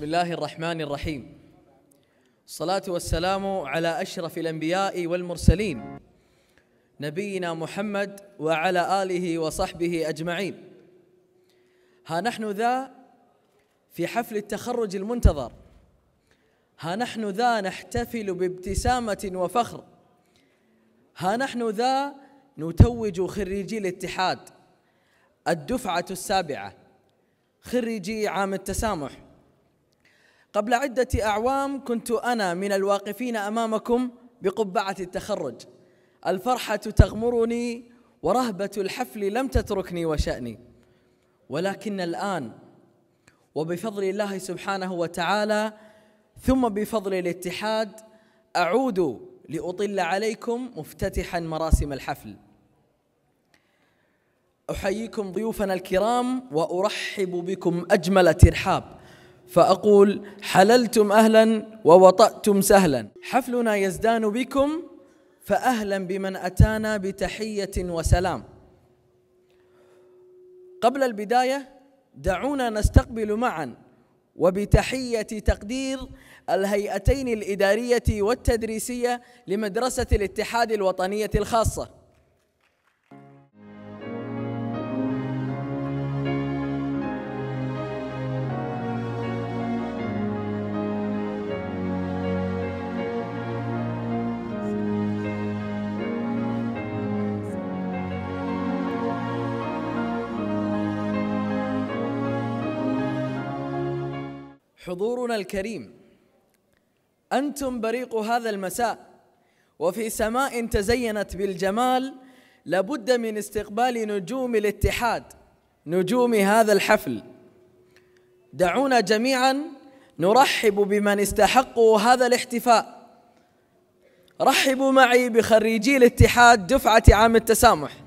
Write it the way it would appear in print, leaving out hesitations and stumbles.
بسم الله الرحمن الرحيم. الصلاة والسلام على أشرف الأنبياء والمرسلين نبينا محمد وعلى آله وصحبه أجمعين. ها نحن ذا في حفل التخرج المنتظر، ها نحن ذا نحتفل بابتسامة وفخر، ها نحن ذا نتوج خريجي الاتحاد الدفعة السابعة، خريجي عام التسامح. قبل عدة أعوام كنت أنا من الواقفين أمامكم بقبعة التخرج، الفرحة تغمرني ورهبة الحفل لم تتركني وشأني، ولكن الآن وبفضل الله سبحانه وتعالى ثم بفضل الاتحاد أعود لأطل عليكم مفتتحا مراسم الحفل. أحييكم ضيوفنا الكرام وأرحب بكم أجمل ترحاب، فأقول حللتم أهلا ووطأتم سهلا. حفلنا يزدان بكم، فأهلا بمن أتانا بتحية وسلام. قبل البداية دعونا نستقبل معا وبتحية تقدير الهيئتين الإدارية والتدريسية لمدرسة الاتحاد الوطنية الخاصة. حضورنا الكريم، أنتم بريق هذا المساء، وفي سماء تزينت بالجمال لابد من استقبال نجوم الاتحاد، نجوم هذا الحفل. دعونا جميعا نرحب بمن استحقوا هذا الاحتفاء. رحبوا معي بخريجي الاتحاد دفعة عام التسامح.